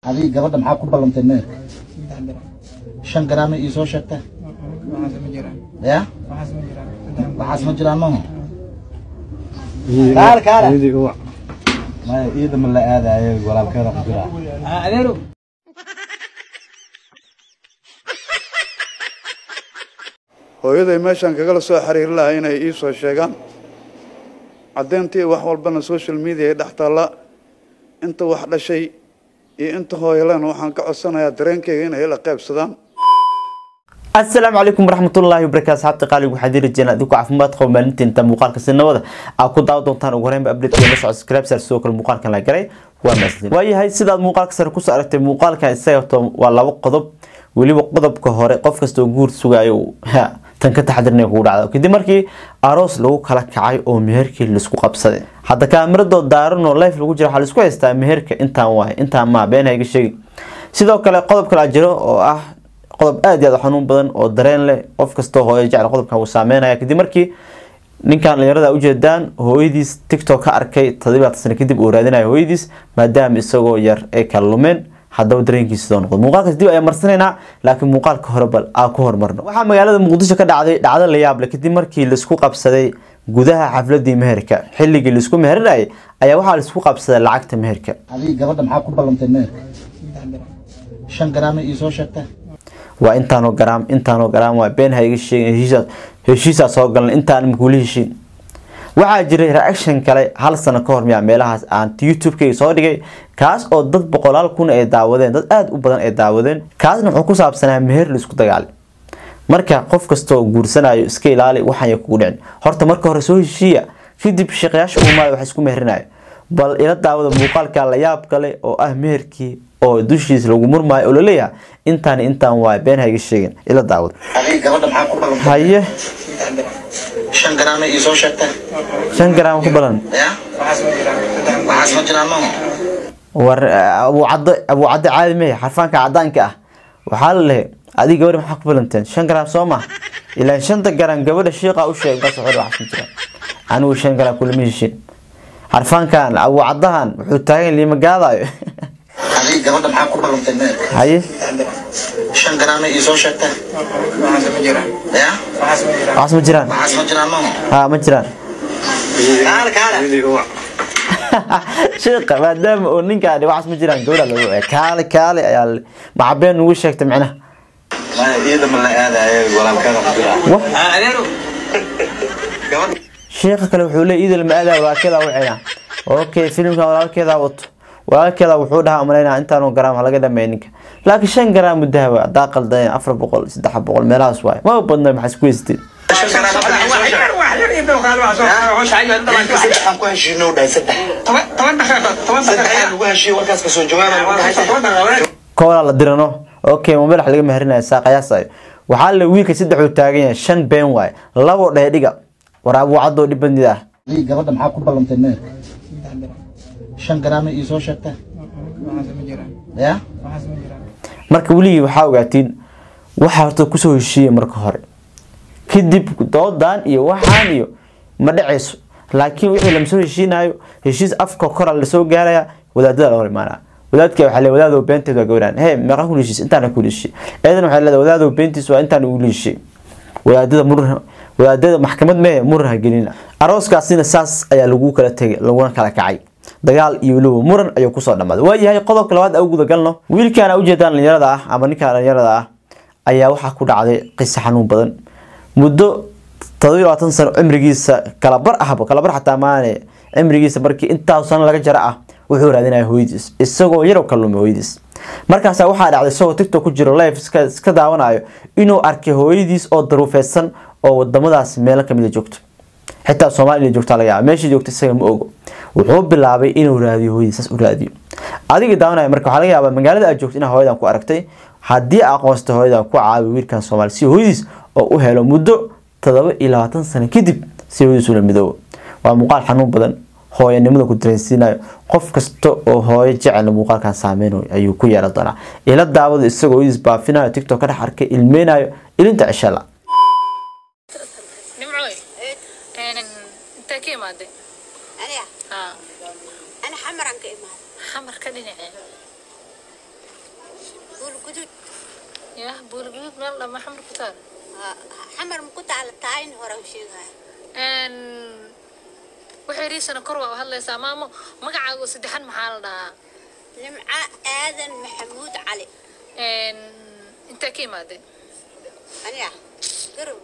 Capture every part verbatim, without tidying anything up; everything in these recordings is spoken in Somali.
هذه قبضة معاك كوبا لمتنير شن جرام يسوى شتى يا وحاسم الجيران ما هو كار كار ما إذا من لا هذا ولا الكلام الجيران أديرو hooyaday meeshan kaga soo xiriir lahaa inay ii soo sheegaan cadeyntii wax walbana social media ay dhaxtaala inta wax dhashay iyo inta hooyalan waxaan ka codsanayaa dareenkayga inay la qaybsadaan السلام عليكم ورحمة الله وبركاته صحابتي قالوا وحدير الجنة ديكو عفمات قوم مالنتين انت مقالك سنوده اكو داو دونتان وغرين بابديت كي مسعود سكريب سار سوق المقال كان لا غري waa mas'uul way hay sida muuqaalka sare ku soo aragtay muuqaalka isaga waa laba qodob waliba qodobka hore qof kasta oo guur sugayo ha tan ka taxadirnay ku dhacdo kadib markii aroos lagu kala kacay oo meherkii la isku qabsaday hadda kaamirado daaran oo live lagu jiro waxa la isku haystaa meherka intaan waay intaan ma been hayga sheegay sidoo kale qodob kala jiro oo ah qodob aad iyo aad xanuun badan oo dareen leh qof kasta oo hooyo jecel qodobkan uu saameynaya kadib markii ninkan dhalinyarada u jeedaan hooyadiis TikTok ka arkay toddobaad sano kadib uu raadinayo hooyadiis maadaama isagoo yar ay kala lumeen hadaba dareenkiisa soo noqdo muuqaalkaas dib ay marsanayna laakiin muuqaalka hore bal aan ku hormarno waxa magaalada Muqdisho ka dhacday dhacdo la yaab leh kadib markii la isku qabsaday gudaha xafladii meherka xilligii la isku meheray ayaa waxa la isku qabsaday lacagta meherka هذه قبضة معاك كوبا لمتنير شن جرام يسوى شتى waa intaano gram intaano gram waa been hayga sheegay heshiisa heshiisa soo galan intaan maquli heshiin waxa jiray reaction kale hal sano ka hor miya meelahaas aan YouTube-ka soo dhigay kaas oo dad boqolaal kun ay daawadeen dad aad u badan ay daawadeen kaasna wuxuu ku saabsanaa meher la isku dagaal marka qof kasto guursanayo iska ilaali waxaan ay kugu dhicin horta marka hore soo heshiiya kadib shaqayaasha umaad wax isku meherinayo bal ila daawada muuqaalka la yaab kale oo ah meherkii oo dushiis lagu murmaayo oo leeyahay intaan intaan waa been hayga sheegin ila daawad هذه قبضة معاك كوبا لمتنير haye شن جرام يسوى شتى shan gram ku balan يا وحاسم الجيران ما هو war abu cad abu cad caadi ma xarfaanka cadaanka ah waxa la leeyahay adiga gabar maxaa ku balanteen shan gram soo ma ilaa shanta gram gabadha sheeqa u sheeg bas wuxuu wax ku jira anigu shan gram kulma heshin xarfaankan abu cadahan wuxuu taagan lima gaadayo هذه قبضة معاك كوبا لمتنير haye شن جرام يسوى شتى يا wax ma jiraan وحاسم الجيران ما هو ha ma jiraan كار كار sheeqa maadaama oo ninkaani wax ma jiraan gabadha lagu ee kaale kaale ayaa macabeen ugu sheegtay macnaha ما إذا من لا هذا ولا الكلام الجيران أديرو sheeqa kale wuxuu leeyahay idil ma adaa walaalkeeda u ceena okay filmka walaalkeeda wato walaalkeeda wuxuu dhahaa umaleynaa intaanu gram laga dhameeyay ninka laakiin shan gram dahaba daa qaldan afar boqol saddex boqol meelahaas waay ma badna maxay isku haysteen koola la dirano okay ma madax laga meherinayo saaqayaasayo waxa la wiilka saddex uu taagan yahay shan been waay labo dheedhiga waraabu cadoo dhibandida ah هذه قبضة معاك كوبا لمتنير شن جرام يسوى شتى يا marka wali waxa ogaatiin waxa horta ku soo heshiiyay marka hore kadib doodan iyo waxaan iyo ma dhacayso laakiin wixii la soo heshiinayo heshiis afka kor la soo gaaraya wadaadada la hormaana wadaadka waxa la wadaado beenteeda gowraan hey meeqa ku heshiis intaan ku heshiis eedan waxa la wadaado beentiis waa intaan u heshiis wadaadada murna wadaadada maxkamad mee murna gelina arooskaasina saas ayaa lagu kala tagay laguna kala kacay dagaal iyo loo muran ayuu ku soo dhamaaday waa yahay qodobka labaad ugu dagalno wiilkana u jeedaan dhalinyarada ah ama ninka dhalinyarada ah ayaa waxa ku dhacday qiso xanuun badan muddo toddoba iyo labaatan sano cimrigiisa kala bar ahba kala bar xataa maane cimrigiisa markii intaa sano laga jara ah wuxuu raadinayaa hooyadiis isagoo yar oo kalluumay hooyadiis markaas waxa dhacday isagoo TikTok ku jiro live iska iska daawanayo inuu arkay hooyadiis oo daruufeysan oo wadamadaas meel ka mid ah joogto xitaa Soomaaliya joogta laga yaabaa meeshii joogtay isaga ma ogo wuxuu bilaabay inuu raadiyo hooyadiis u raadiyo adiga daawanaya marka waxa laga yaabaa magaalada aad joogto in hooyadan ku aragtay hadii aqoonsto hooyadan ku caawi wiilkan Soomaali si hooyadiis oo u helo muddo toddoba iyo labaatan sano kadib si hooyadiis u la midoobo waa muuqaal xanuun badan hooyanimada ku dareensiinayo qof kasta oo hooyo jecel muuqaalkan saameeyo ayuu ku yeelan doonaa ila daawada isagoo hooyadiis baafinayo TikTok ka dhex arkay ilmeenayo ilinta cishada مادة أنا ها أنا حمر عنك إيه مادة حمر كدني يا بولبيب نلا ما حمر كتار حمر مكنت على التعين هرا وشيغها ان وحيريس انا كروه وهلا سامامو مقعد سدحان محل دا لمعة آذن محمود علي ان انت كيما دي أنا قرب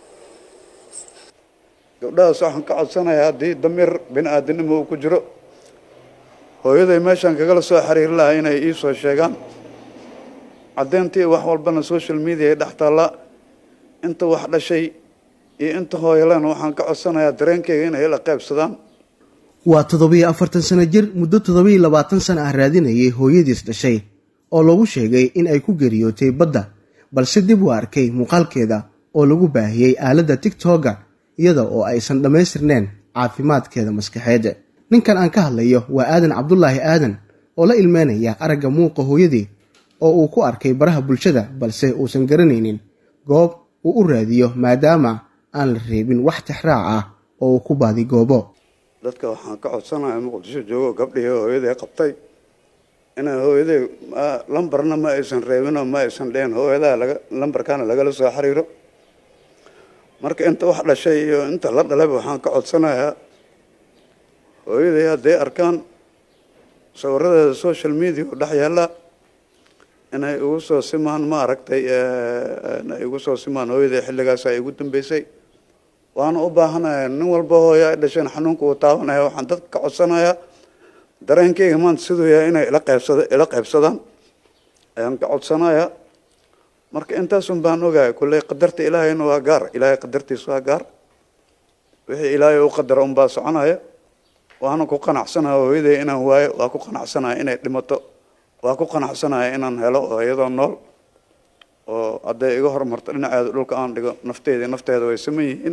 gabdhahaas waxaan ka codsanayaa haddii damiir bini aadamnimo uu ku jiro hooyaday meeshaan kagala soo xiriiri lahaa inay ii soo sheegaan caddeyntii wax walbana social media ay dhex taallaa inta wax dhashay iyo inta hooyaleen waxaan ka codsanayaa dareenkeyga inay ila qaybsadaan waa toddobiyo afartan sano jir muddo toddobiyo labaatan sano ah raadinayay hooyadiis dhashay oo lagu sheegay in ay ku geeriyootay badda balse dib u arkay muuqaalkeeda oo lagu baahiyey aaladda tiktoka iyada oo aysan dhammaystirneen caafimaadkeeda maskaxeed ninkan aan ka hadlayo waa aadan cabdulaahi aadan oo la ilmeynaya aragga muuqa hooyadii oo uu ku arkay baraha bulshada balse uusan garanaynin goob uu u raadiyo maadaama aan la reebin wax tixraac ah oo uu ku baadi goobo dadka waxaan ka codsanayaa muqdisho joogo gabdhihii hooyaday qabtay inay hooyaday lambarna ma aysan reebinoo ma aysan dheen hooyadaa laga lambarkaana lagala soo xiriiro marka inta wax dhashay iyo inta la dhalay waxaan ka codsanayaa hooyaday hadday arkaan sawiradeeda social media u dhex yaalla inay ugu soo simaan ma aragtay inay ugu soo simaan hooyaday xilligaas ay ugu dambeysay waana u baahanayaa nin walba hooyo ay dhasheen xanuunka uu taabanaya waxaan dadka ka codsanayaa dareenkeyga maanta siduu yahay inay ila qaybsada ila qaybsadaan ayaan ka codsanayaa marka intaasun baan ogahay kulley qadarta ilaahayna waa gaar ilaahay qadartiisa waa gaar wixii ilaahay u qadara unbaa soconaya waana ku qanacsanahay hooyaday inaan waayo waa ku qanacsanahay inay dhimato waa ku qanacsanahay inaan helo oo iyadoo nool oo hadday iga hormarto dhinaceeda dhulka aan dhigo nafteeda nafteeda way saman yihiin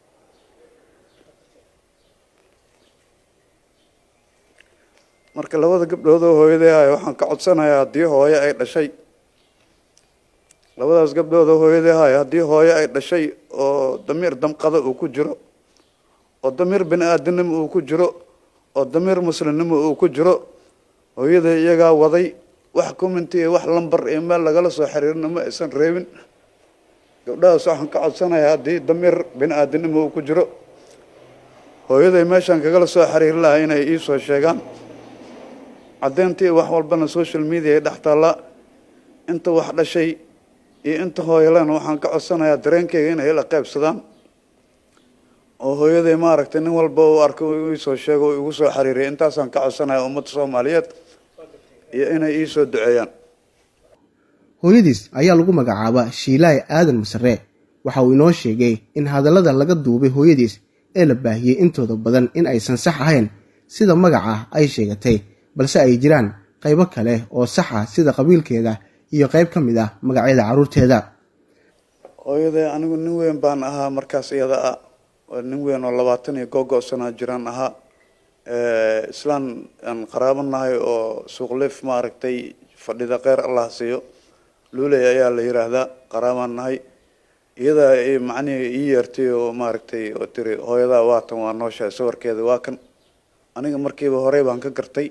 marka labada gabdhood oo hooyaday ahay waxaan ka codsanayaa haddii hooyo ay dhashay labadaas gabdhood oo hooyaday ahay haddii hooyo ay dhashay oo damiir damqada uu ku jiro oo damiir bini aadamnimo uu ku jiro oo damiir muslimnimo uu ku jiro hooyaday iyagaa waday wax commenti iyo wax lambar iyo meel lagala soo xiriirina ma aysan reebin gabdhahaas waxaan ka codsanayaa haddii damiir bini aadamnimo uu ku jiro hooyaday meeshaan kagala soo xiriiri lahaa inay ii soo sheegaan caddeyntii wax walbana social media ay dhex taallaa inta wax dhashay iyo inta hooyaleen waxaan ka codsanayaa dareenkeyga inay ila qaybsadaan oo hooyaday ma aragtay nin walba uu arko ii soo sheego oo igu soo xiriiriyay intaasaan ka codsanayaa ummadda Soomaaliyeed iyo inay ii soo duceeyaan hooyadiis ayaa lagu magacaabaa Shiilay Aadan Masare waxa uu inoo sheegay in hadallada laga duubay hooyadiis ee la baahiyay intooda badan in aysan sax ahayn sida magaca ay sheegatay balse ay jiraan qaybo kale oo sax ah sida qabiilkeeda iyo qayb ka mid ah magacyada caruurteeda hooyaday anigu nin weyn baan ahaa markaas iyada ah nin weyn oo labaatan iyo googo sano jiraan ahaa ee islaan aan qaraabanahay oo suuq leef ma aragtay fadhida qeyr Allah siiyo luulay ayaa la yiraahdaa qaraabanahay iyada ay macni ii yeertay oo ma aragtay oo tiri hooyada waatan waa noosha sawirkeeda waa kan aniga markiiba hore baan ka gartay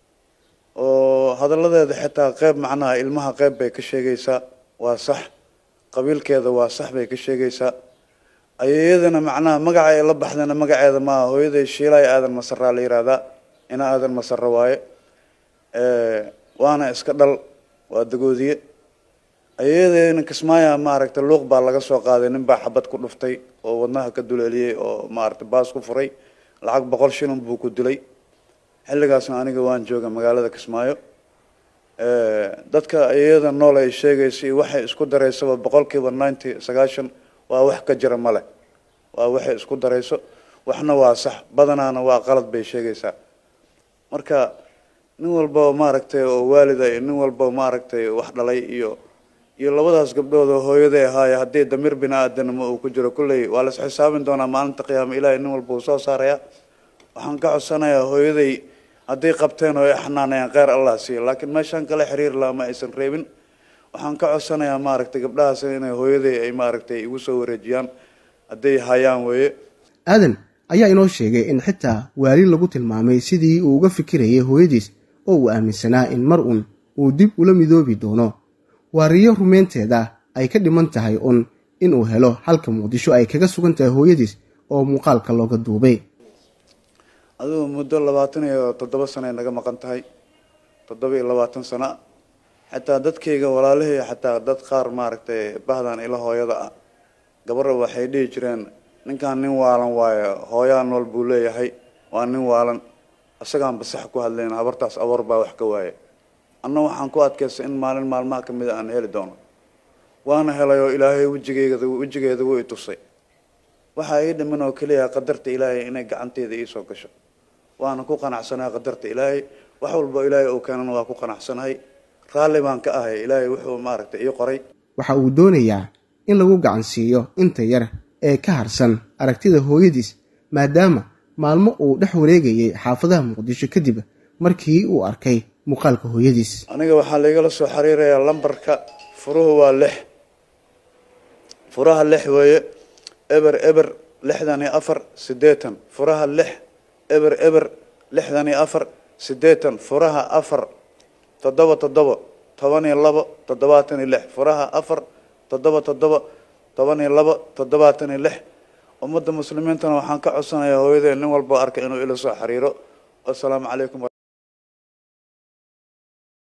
oo hadalladeeda xitaa qayb macnaha ilmaha qayb bay ka sheegaysaa waa sax qabiilkeeda waa sax bay ka sheegaysaa ayadana macnaha magaca ay la baxdana magaceeda ma hooyaday Shiilay Aadan Masare la yiraahdaa ina Aadan Masare waaye ee waana iska dhal waa dagoodiye ayadana kismaaya ma aragtay luuq baa laga soo qaaday nin baa xabad ku dhuftay oo wadnaha ka duleeliyay oo ma aragtay baas ku furay lacag boqol shilin buu ku dilay xilligaasna aniga waan jooga magaalada Kismaayo ee dadka ayada nool ay sheegaysay waxay isku dareysay boqolkiiba sagaashan waa wax ka jira male waa waxay isku dareyso waxna waa sax badanaana waa qalad bay sheegaysaa marka nin walba ma aragtay oo waalida nin walba ma aragtay wax dhalay iyo iyo labadaas gabdhood oo hooyaday ahaay hadii damir bina aadanimo uu ku jiro kulay waa la xisaabin doonaa maalinta qiyaamo ilaahay nin walba uu soo saaraya waxaan ka codsanayaa hooyaday hadii qabteen oo xanaanayaan qeyr Allah siiyo laakiin meeshan kale xiriir la ma aysan reebin waxaan ka codsanayaa ma aragtay gabdhahaas inay hooyaday ay ma aragtay igu soo wareejiyaan hadii hayaan weeye aadan ayaa inoo sheegay in xitaa waali lagu tilmaamay sidii uu uga fikirayay hooyadiis oo uu aaminsanaa in mar uun uu dib ula midoobi doono waa riyo rumeynteeda ay ka dhiman tahay un inuu helo halka Muqdisho ay kaga sugan tahay hooyadiis oo muuqaalka looga duubay. adigu muddo labaatan iyo toddoba sano naga maqan tahay toddoba iyo labaatan sano xataa dadkayga walaalahey xataa dad qaar maaragtay bahdan ila hooyada ah gabar waxay dhigi jireen ninkan nin waalan waayo hooyaa nool buu leeyahay waa nin waalan asagaan basax ku hadleen habartaas awar baa wax ka waaye anna waxaan ku adkaystay in maalin maalmaha ka mid aan heli doono waana helayo ilaahay wajigeeda wajigeeda wuu i tusay waxa ay dhiman oo kaliya qadarta ilaahay inay gacanteeda ii soo gasho waana ku qanacsanahay qadarta ilaahay wax walba ilaahay oo keenana waa ku qanacsanahay raalli baan ka ahay ilaahay wuxuu maaragtay ii qoray. waxa uu doonayaa in lagu gacan siiyo inta yar ee ka harsan aragtida hooyadiis maadaama maalmo uu dhex wareegayay xaafadaha Muqdisho kadib markii uu arkay muuqaalka hooyadiis. aniga waxaa la igala soo xiriirayaa lambarka furuhu waa lix furaha lix weeye eber eber lixdan iyo afar sideetan furaha lix eber eber lixdan iyo afar sideetan furaha afar toddoba toddoba toban iyo labo toddobaatan iyo lix furaha afar toddoba toddoba toban iyo labo toddobaatan iyo lix ummadda muslimiintana waxaan ka codsanayaa hooyadeen nin walba arka inuu ila soo xiriiro. assalaamu calaykum.